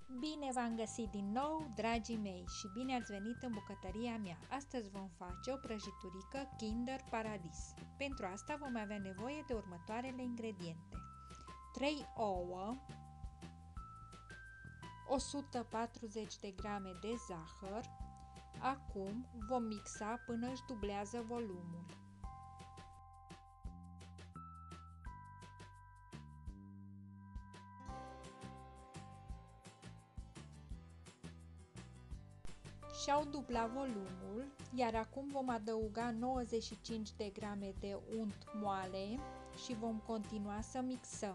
Bine v-am găsit din nou, dragii mei, și bine ați venit în bucătăria mea. Astăzi vom face o prăjiturică Kinder Paradis. Pentru asta vom avea nevoie de următoarele ingrediente: 3 ouă, 140 de grame de zahăr. Acum vom mixa până își dublează volumul. Și-au dublat volumul, iar acum vom adăuga 95 de grame de unt moale și vom continua să mixăm.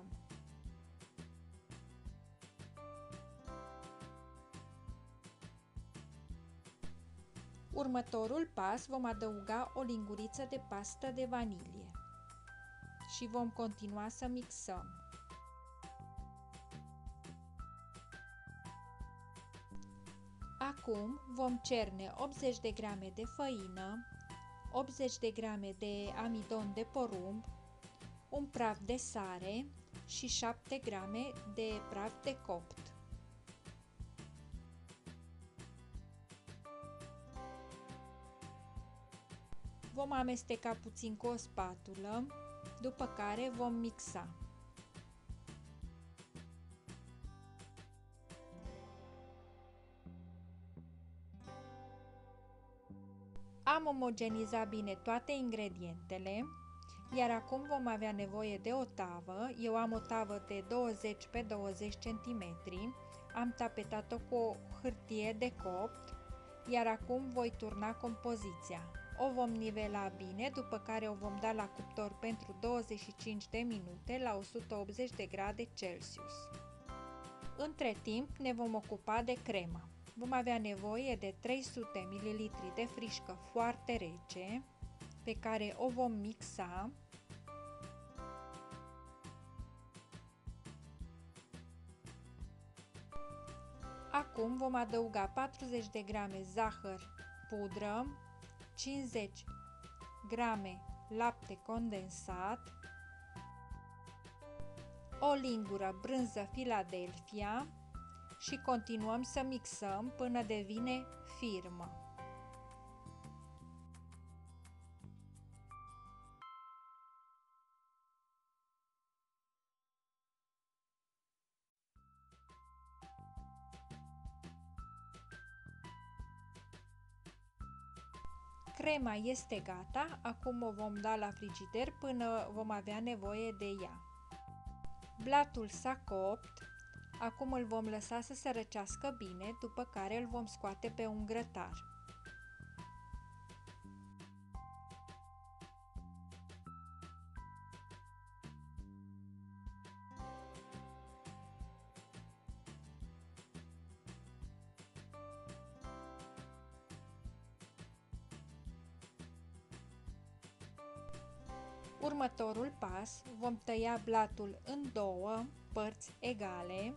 Următorul pas, vom adăuga o linguriță de pastă de vanilie și vom continua să mixăm. Acum vom cerne 80 de grame de făină, 80 de grame de amidon de porumb, un praf de sare și 7 grame de praf de copt. Vom amesteca puțin cu o spatulă, după care vom mixa. Am omogenizat bine toate ingredientele, iar acum vom avea nevoie de o tavă. Eu am o tavă de 20 pe 20 cm, am tapetat-o cu o hârtie de copt, iar acum voi turna compoziția. O vom nivela bine, după care o vom da la cuptor pentru 25 de minute la 180 de grade Celsius. Între timp ne vom ocupa de cremă. Vom avea nevoie de 300 ml de frișcă foarte rece, pe care o vom mixa. Acum vom adăuga 40 de grame zahăr pudră, 50 grame lapte condensat, o lingură brânză Philadelphia și continuăm să mixăm până devine firmă. Crema este gata, acum o vom da la frigider până vom avea nevoie de ea. Blatul s-a copt, acum îl vom lăsa să se răcească bine, după care îl vom scoate pe un grătar. Următorul pas, vom tăia blatul în două părți egale.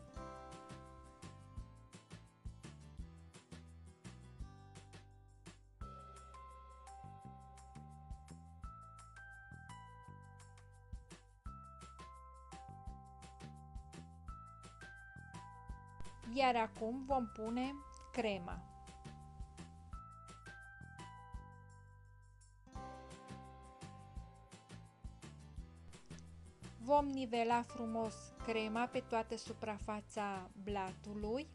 Iar acum vom pune crema. Vom nivela frumos crema pe toată suprafața blatului.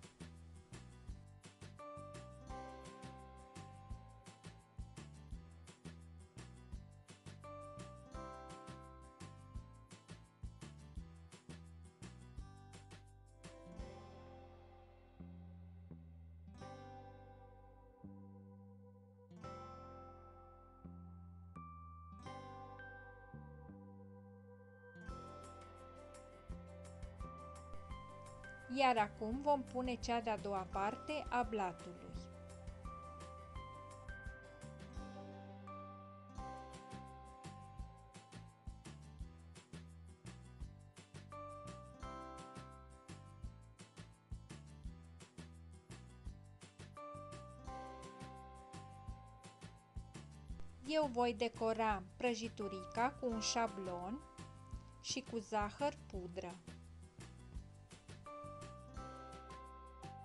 Iar acum vom pune cea de-a doua parte a blatului. Eu voi decora prăjiturica cu un șablon și cu zahăr pudră.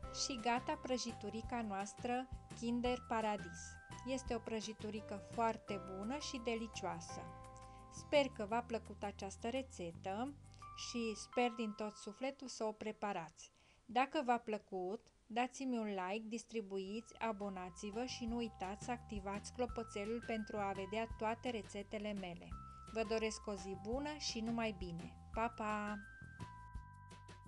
Și gata prăjiturica noastră Kinder Paradis. Este o prăjiturică foarte bună și delicioasă. Sper că v-a plăcut această rețetă și sper din tot sufletul să o preparați. Dacă v-a plăcut, dați-mi un like, distribuiți, abonați-vă și nu uitați să activați clopoțelul pentru a vedea toate rețetele mele. Vă doresc o zi bună și numai bine! Pa, pa!